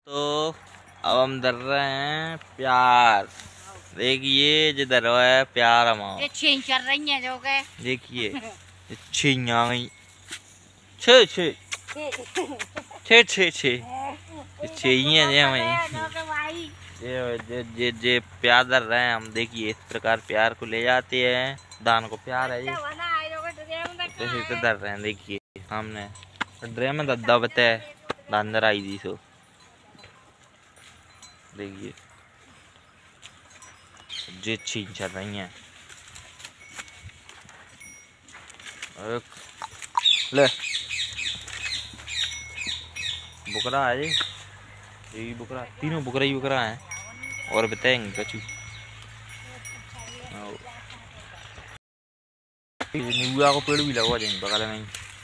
तो अब हम धर रहे हैं प्यार। देखिए जिधर है प्यार हमारा चल रही है जो के देखिए छिया गई छे छे छे छे छे छिया जे प्यार धर रहे हैं हम। देखिए इस प्रकार प्यार को ले जाते हैं। दान को प्यार है ये तो धर रहे हैं। देखिए सामने ड्रे में दद्दा बते अंदर आई दी सो देखिए जे छीन चल रही हैं। ले बुकरा है ये बुकरा तीनों बुकरा ही बुकरा है और बताएंगे कचू नीबुआ को पेड़ भी लगवा देंगे बगल में।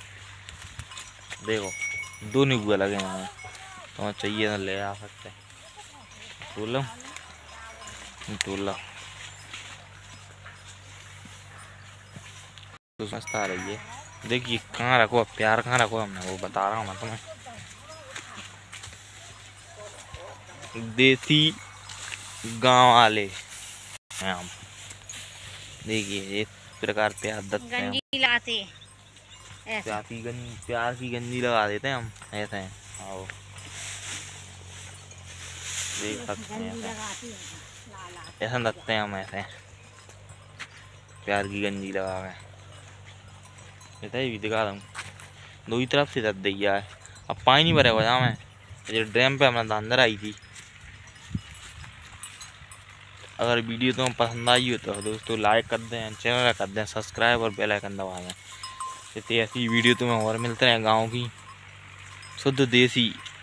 देखो 2 नीबुआ लगे हैं तो चाहिए तो ले आ सकते हैं। तोला तो समझता आ रही है। देखिए कहाँ रखो प्यार कहाँ रखो हमने वो बता रहा हूँ मैं तुम्हें। देसी गांव वाले हैं हम। देखिए इस प्रकार प्यार देते हैं प्यार की गंजी लगा देते हैं हम ऐसे हैं। आओ देख सकते हैं ऐसा रखते हैं हम ऐसे प्यार की गंजी लगा के भी दिखा दूँ। दो ही तरफ से दत दिया है। अब पानी नहीं भरेगा जहाँ में जो ड्रम पे हमारा अंदर आई थी। अगर वीडियो तुम्हें पसंद आई हो तो दोस्तों लाइक कर दें, चैनल कर दें सब्सक्राइब और बेल आइकन दबा दें। ऐसी वीडियो तुम्हें और मिलते हैं गाँव की शुद्ध देसी